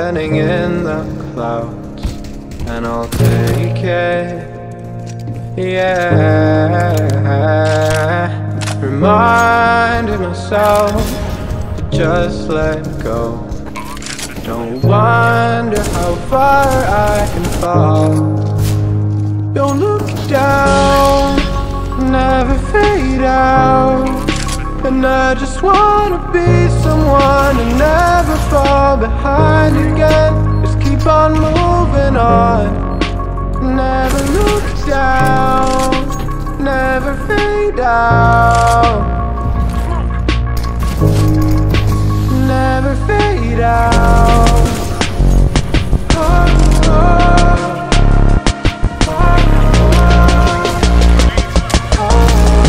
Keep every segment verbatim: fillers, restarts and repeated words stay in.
burning in the clouds, and I'll take it, yeah. Reminding myself to just let go. Don't wonder how far I can fall. Don't look down, never fade out. And I just wanna be someone and never fall behind again. Just keep on moving on. Never look down, never fade out. Never fade out. Oh, oh, oh, oh, oh.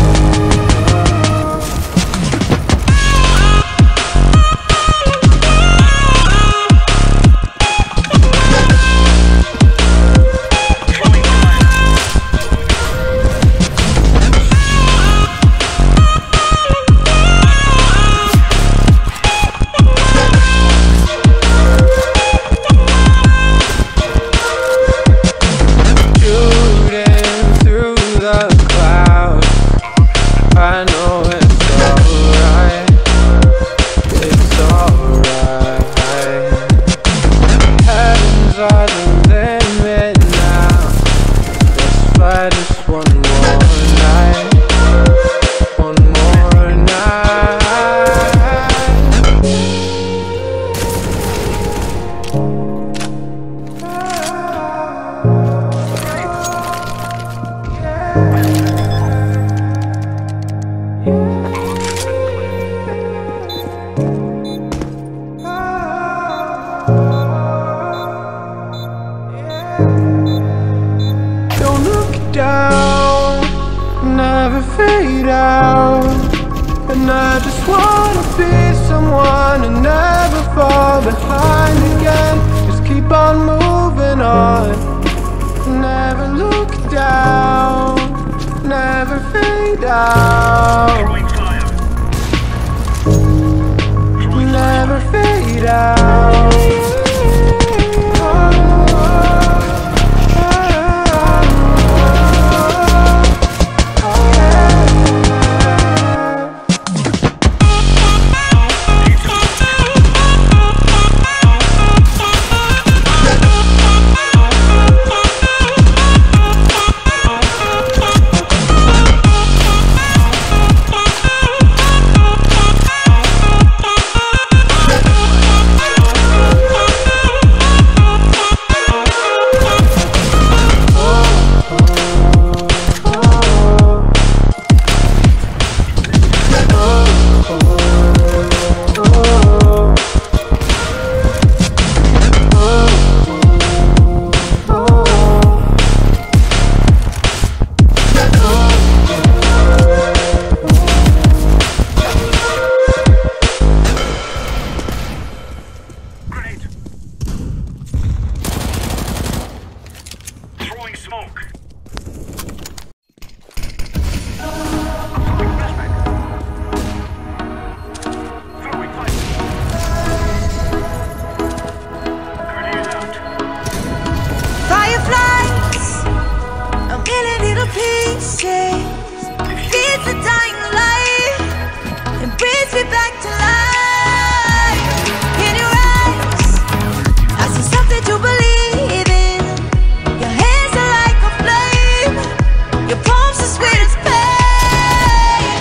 Don't look down, never fade out. And I just wanna be someone and never fall behind again. Just keep on moving on. Never look down, never fade out. Never fade out.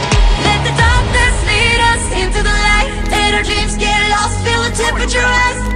Temperature rise.